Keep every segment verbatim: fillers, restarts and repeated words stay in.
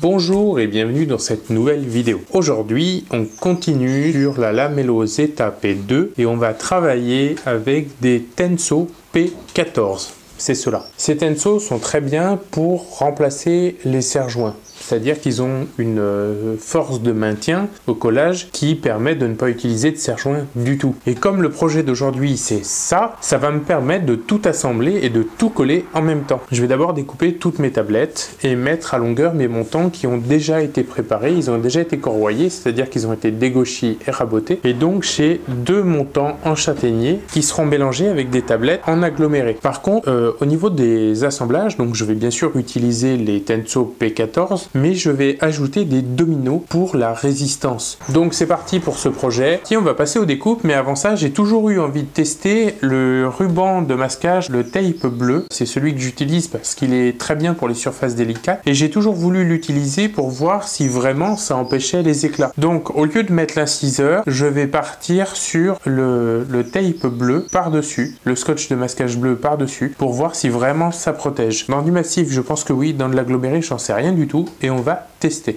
Bonjour et bienvenue dans cette nouvelle vidéo. Aujourd'hui, on continue sur la Lamello Zeta P deux et on va travailler avec des Tenso P quatorze. C'est cela. Ces Tenso sont très bien pour remplacer les serre-joints. C'est-à-dire qu'ils ont une force de maintien au collage qui permet de ne pas utiliser de serre-joint du tout. Et comme le projet d'aujourd'hui c'est ça, ça va me permettre de tout assembler et de tout coller en même temps. Je vais d'abord découper toutes mes tablettes et mettre à longueur mes montants qui ont déjà été préparés, ils ont déjà été corroyés, c'est-à-dire qu'ils ont été dégauchis et rabotés. Et donc j'ai deux montants en châtaignier qui seront mélangés avec des tablettes en aggloméré. Par contre, euh, au niveau des assemblages, donc je vais bien sûr utiliser les Tenso P quatorze, mais je vais ajouter des dominos pour la résistance. Donc c'est parti pour ce projet. Tiens, on va passer aux découpes, mais avant ça, j'ai toujours eu envie de tester le ruban de masquage, le tape bleu. C'est celui que j'utilise parce qu'il est très bien pour les surfaces délicates et j'ai toujours voulu l'utiliser pour voir si vraiment ça empêchait les éclats. Donc au lieu de mettre l'inciseur, je vais partir sur le, le tape bleu par-dessus, le scotch de masquage bleu par-dessus, pour voir si vraiment ça protège. Dans du massif, je pense que oui, dans de l'aggloméré, j'en sais rien du tout. Et on va tester.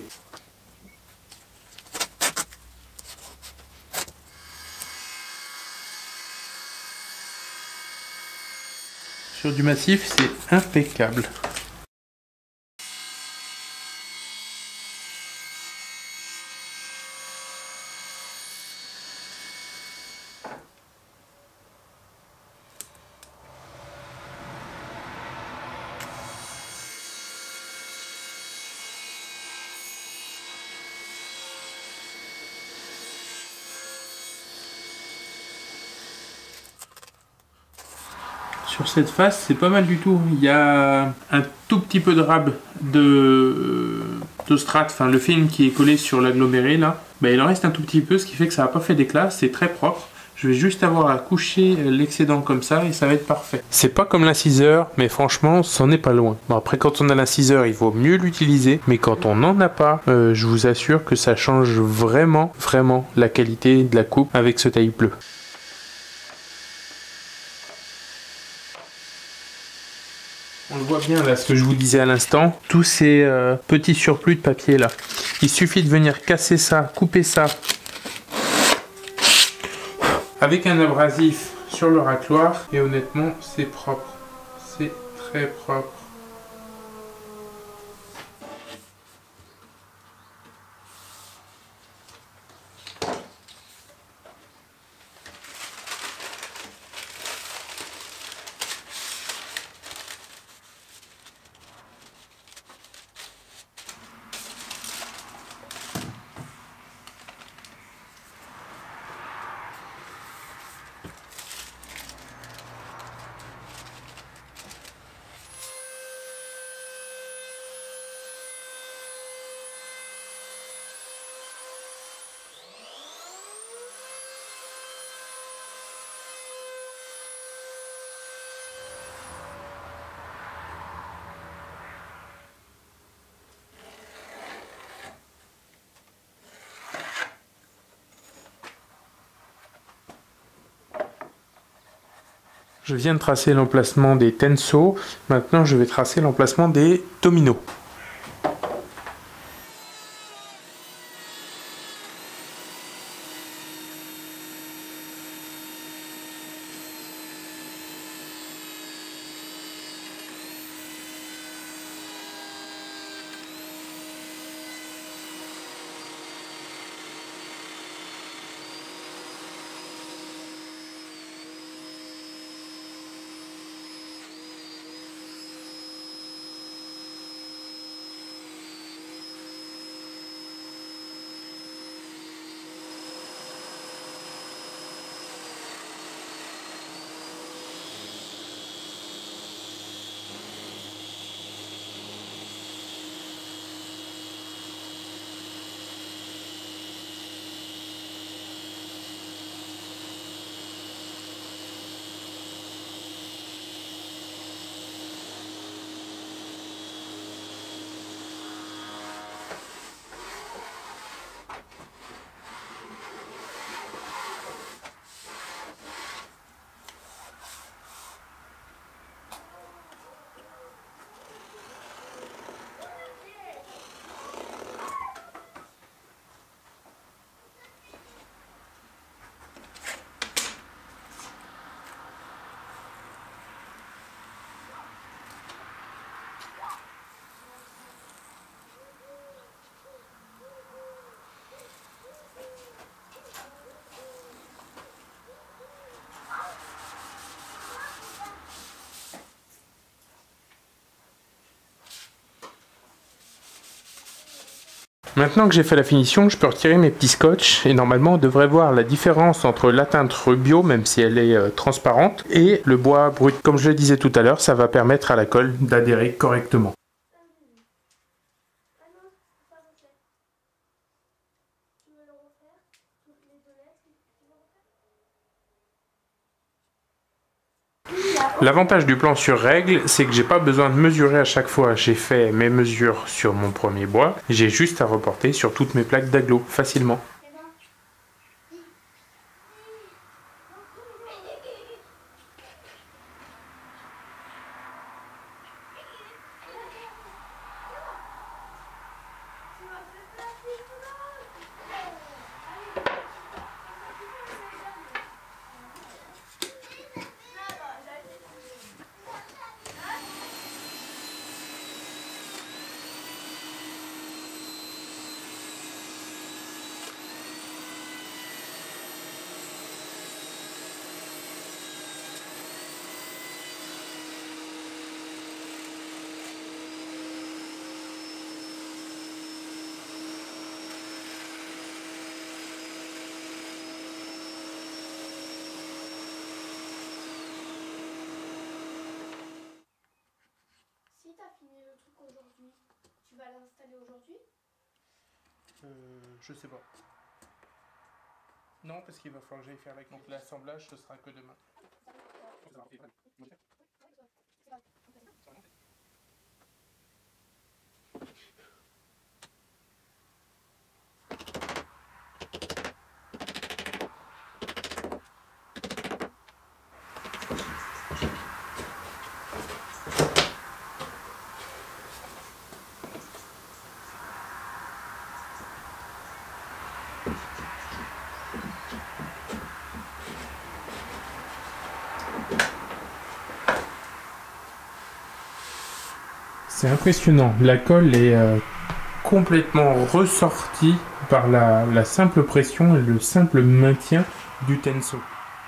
Sur du massif, c'est impeccable. Sur cette face, c'est pas mal du tout. Il y a un tout petit peu de rab de, de strat, enfin le film qui est collé sur l'aggloméré là. Ben, il en reste un tout petit peu, ce qui fait que ça n'a pas fait d'éclat, c'est très propre. Je vais juste avoir à coucher l'excédent comme ça et ça va être parfait. C'est pas comme l'inciseur, mais franchement, c'en est pas loin. Bon, après, quand on a l'inciseur, il vaut mieux l'utiliser, mais quand on n'en a pas, euh, je vous assure que ça change vraiment, vraiment la qualité de la coupe avec ce taille bleu. On le voit bien là, ce que je vous disais à l'instant, tous ces euh, petits surplus de papier là. Il suffit de venir casser ça, couper ça avec un abrasif sur le racloir et honnêtement c'est propre, c'est très propre. Je viens de tracer l'emplacement des Tenso, maintenant je vais tracer l'emplacement des dominos. Maintenant que j'ai fait la finition, je peux retirer mes petits scotch et normalement on devrait voir la différence entre la teinte Rubio, même si elle est euh, transparente, et le bois brut. Comme je le disais tout à l'heure, ça va permettre à la colle d'adhérer correctement. L'avantage du plan sur règle, c'est que j'ai pas besoin de mesurer à chaque fois. J'ai fait mes mesures sur mon premier bois, j'ai juste à reporter sur toutes mes plaques d'agglo facilement. Si tu as fini le truc aujourd'hui, tu vas l'installer aujourd'hui? Euh, je sais pas. Non, parce qu'il va falloir que j'aille faire la... Donc l'assemblage, ce sera que demain. C'est impressionnant, la colle est euh, complètement ressortie par la, la simple pression et le simple maintien du Tenso.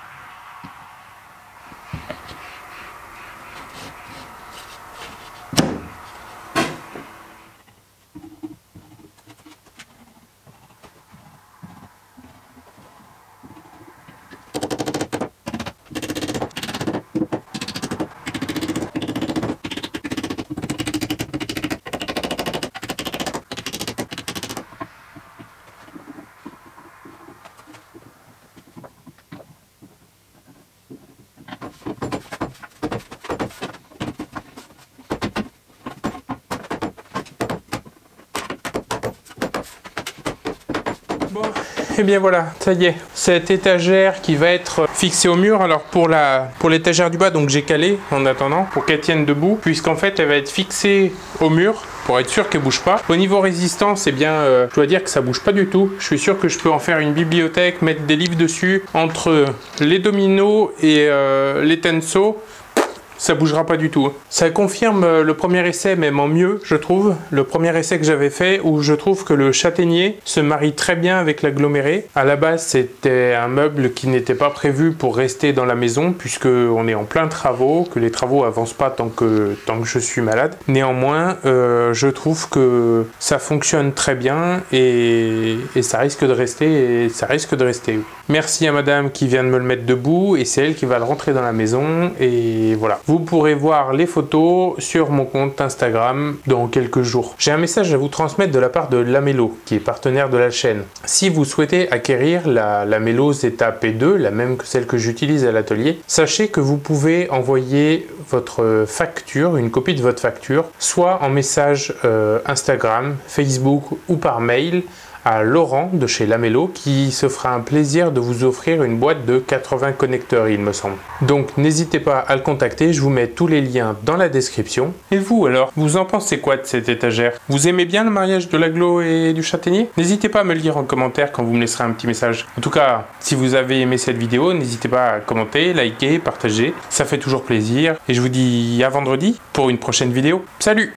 Bon, et bien voilà, ça y est, cette étagère qui va être fixée au mur. Alors pour la pour l'étagère du bas, donc j'ai calé en attendant pour qu'elle tienne debout, puisqu'en fait elle va être fixée au mur pour être sûr qu'elle bouge pas. Au niveau résistance, eh bien, euh, je dois dire que ça bouge pas du tout. Je suis sûr que je peux en faire une bibliothèque, mettre des livres dessus. Entre les dominos et euh, les tenso, ça bougera pas du tout. Ça confirme le premier essai, même en mieux, je trouve. Le premier essai que j'avais fait, où je trouve que le châtaignier se marie très bien avec l'aggloméré. À la base, c'était un meuble qui n'était pas prévu pour rester dans la maison, puisque on est en plein travaux, que les travaux avancent pas tant que, tant que je suis malade. Néanmoins, euh, je trouve que ça fonctionne très bien et, et ça risque de rester, et ça risque de rester. Merci à madame qui vient de me le mettre debout, et c'est elle qui va le rentrer dans la maison, et voilà. Vous pourrez voir les photos sur mon compte Instagram dans quelques jours. J'ai un message à vous transmettre de la part de Lamelo, qui est partenaire de la chaîne. Si vous souhaitez acquérir la Lamelo Zeta P deux, la même que celle que j'utilise à l'atelier, sachez que vous pouvez envoyer votre facture, une copie de votre facture, soit en message euh, Instagram, Facebook ou par mail, à Laurent de chez Lamelo, qui se fera un plaisir de vous offrir une boîte de quatre-vingts connecteurs, il me semble. Donc n'hésitez pas à le contacter, je vous mets tous les liens dans la description. Et vous alors, vous en pensez quoi de cette étagère? Vous aimez bien le mariage de l'agglo et du châtaignier? N'hésitez pas à me le dire en commentaire quand vous me laisserez un petit message. En tout cas, si vous avez aimé cette vidéo, n'hésitez pas à commenter, liker, partager, ça fait toujours plaisir. Et je vous dis à vendredi pour une prochaine vidéo. Salut!